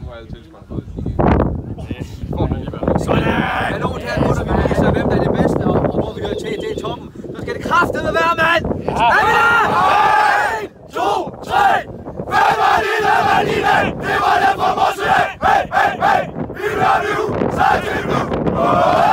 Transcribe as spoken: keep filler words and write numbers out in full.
Nu har alle tilskuerne fået det. Får man lige være. Sådan! Men nogen her gutter, vi viser, hvem der er det bedste, og, og hvor vi hører til, til toppen. Så skal det kraftedeme være, mand! Er vi der? en, to, tre! Hvem var det, der var lige? Det var der fra Morsø! Hey, hey, hey! Vi vil have nu! Så er det nu!